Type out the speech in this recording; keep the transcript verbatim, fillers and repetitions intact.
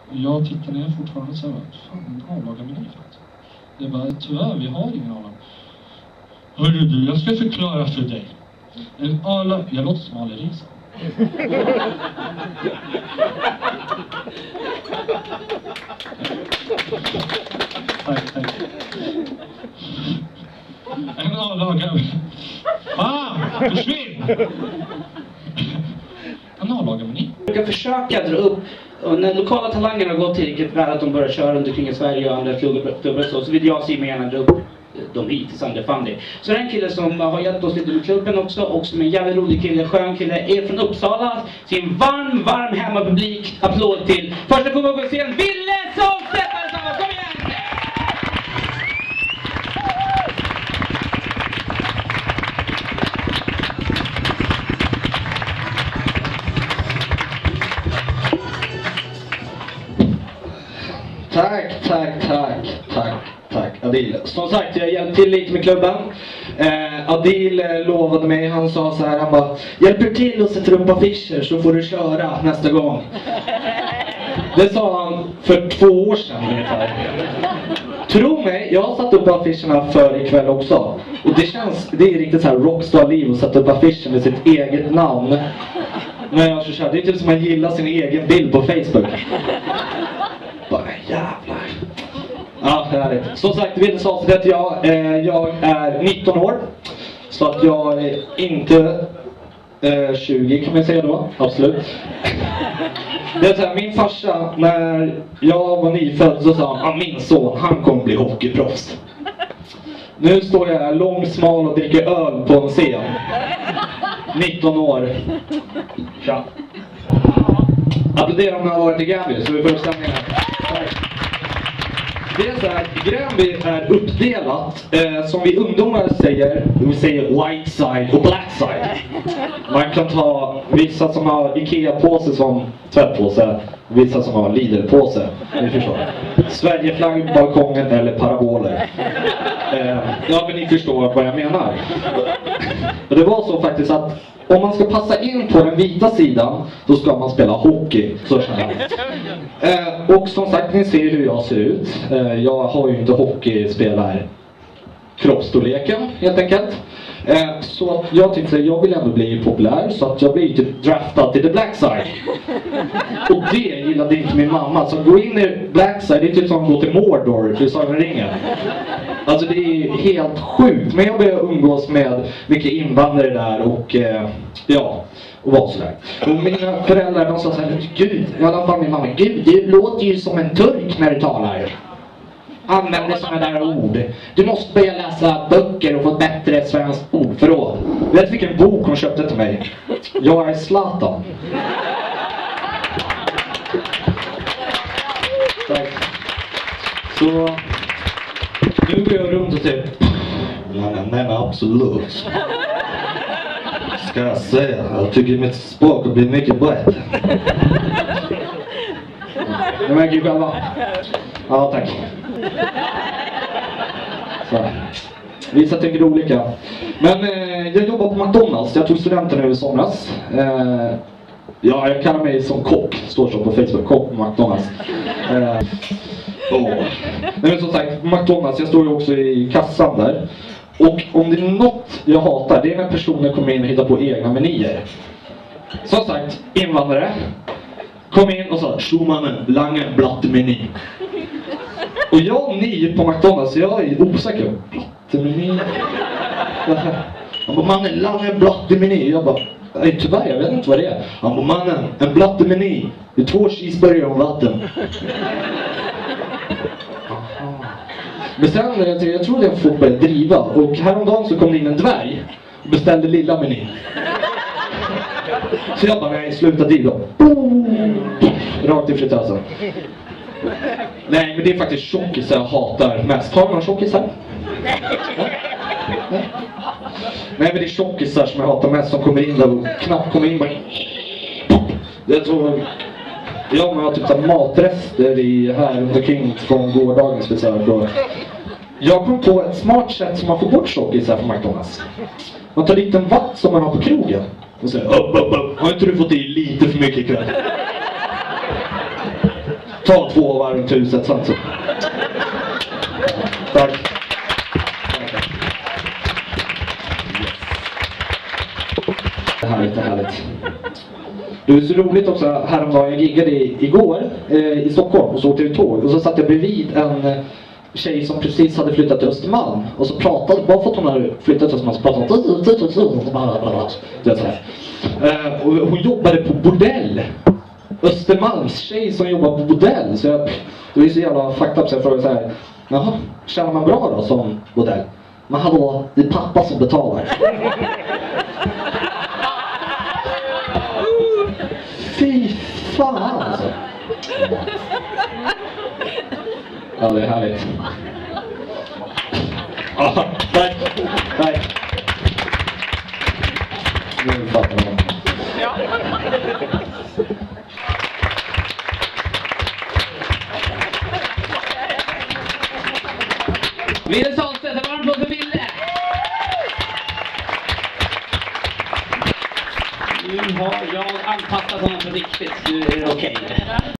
Jag tittar ner fortfarande så här, fan, en avlagad meny för något. Det är bara, tyvärr, vi har ingen av dem. Hörru du, jag ska förklara för dig. En alla... Jag låter som Ali Risa. Tack, tack. En avlagad... Fan, försvinn! En avlagad meny. Jag kan försöka dra upp, och när lokala talanger har gått tillräckligt väl att de börjar köra under kring i Sverige och andra klubbar så, så vill jag se mig gärna dra upp de hit till Sunday Funday. Så det är en kille som har hjälpt oss lite med klubben också, och som är en jävligt rolig kille, skön kille, är från Uppsala. Sin varm, varm hemmapublik. Applåd till första kommer att gå scen, Ville Solstedt! Kom igen! Tack, tack, tack, tack, tack Adil. Som sagt, jag hjälpte till lite med klubben. Eh, Adil eh, lovade mig, han sa så här, han bara, hjälper till och sätter upp affischer så får du köra nästa gång. Det sa han för två år sedan ungefär. Tro mig, jag har satt upp affischerna för ikväll också. Och det känns, det är riktigt så här rockstar-liv att sätta upp affischen med sitt eget namn. När jag kör, det är typ som att gilla sin egen bild på Facebook. Bara jävlar. Ja, det är det. Som sagt, Ville Solstedt, jag, eh, jag är nitton år. Så att jag är inte eh, tjugo kan man säga då. Absolut. Det är så här, min farsa, när jag var nyfödd så sa han, ah, min son, han kommer bli hockeyproffs. Nu står jag här lång, smal och dricker öl på en scen. nitton år. Ja. Applådera om ni har varit i Gränby, så vi får stämningen här. Det är så här, Gränby är uppdelat, eh, som vi ungdomar säger, vi säger white side och black side. Man kan ta vissa som har Ikea-påse som tvättpåse, vissa som har Lidl-påse, ni förstår. Sverigeflagg, balkongen eller paraboler. Eh, ja, men ni förstår vad jag menar. Och det var så faktiskt att om man ska passa in på den vita sidan, då ska man spela hockey. Så känner jag. Eh, och som sagt, ni ser hur jag ser ut. Eh, jag har ju inte hockeyspelar kroppsstorleken, helt enkelt. Eh, så jag tyckte att jag vill ändå bli populär, så att jag blir typ draftad till the black side. Och det gillade inte min mamma. Så gå in i black side, det är typ som att gå till Mordor för Sagan om ringen. Alltså det är helt sjukt. Men jag började umgås med mycket invandrare där och eh, ja, och var sådär. Och mina föräldrar, de sa såhär, gud, i alla fall min mamma, gud, du låter ju som en turk när du talar. Använder sådana där ord. Du måste börja läsa böcker och få ett bättre svenskt ordförråd. Vet du vilken bok hon köpte till mig? Jag är Zlatan. Tack. Så nu går jag runt och typ, nej, nej, nej, absolut. Ska jag säga, jag tycker mitt språk blir mycket bättre. Jag märker ju själva. Ja, tack. Så. Vissa tycker olika. Men eh, jag jobbar på McDonalds. Jag tog studenten nu i somras. Eh, ja, jag kallar mig som kock. Står så på Facebook. Kock på McDonalds. Eh, oh. Men som sagt, på McDonalds, jag står ju också i kassan där. Och om det är något jag hatar, det är när personer kommer in och hittar på egna menyer. Som sagt, invandrare kom in och sa, tjomannen, langa en blattemeny. Och jag ny på McDonalds, jag är osäker. Blattemeny. Han bara, mannen, langa en blattemeny. Jag bara, nej, tyvärr, jag vet inte vad det är. Han bara, mannen, en blattemeny. Det är två cheeseburgare och vatten. Men sen, jag, jag tror att folk började driva. Och häromdagen så kom det in en dvärg och beställde lilla menyn. Så jag bara, nej, sluta driva. Rakt i fritösen. Nej, men det är faktiskt tjockisar jag hatar mest. Har man tjockisar? Nej. Nej, men det är tjockisar som jag hatar mest, som kommer in där och knappt kommer in. Bara... Jag tror... Ja, man har typ så matrester i här runt omkring från gårdagen speciellt. Jag kom på ett smart sätt som man får bort tjockisar från McDonalds. Man tar lite vatt som man har på krogen. Och säger, upp, upp, upp. Har inte du fått i lite för mycket ikväll? Ta två varv runt huset sen så. Tack. Det här är lite härligt. Det är så roligt också, häromdagen jag giggade i, igår eh, i Stockholm och så åkte vi tåg. Och så satt jag bredvid en eh, tjej som precis hade flyttat till Östermalm. Och så pratade, bara för att hon hade flyttat till Östermalm så pratade hon. Det är så här. Eh, och hon jobbade på bordell. Östermalms tjej som jobbar på bordell. Så jag, det var ju så jävla fucked up så jag frågade så här. Jaha, tjänar man bra då som bordell? Men hallå, det är pappa som betalar. Fy fan alltså. Ja, det är härligt. Ah, tack, tack. Nu fattar man. Ja. Ville Salstedt, en varm applåd för Ville! Nu har jag anpassat honom på riktigt, nu är det okej.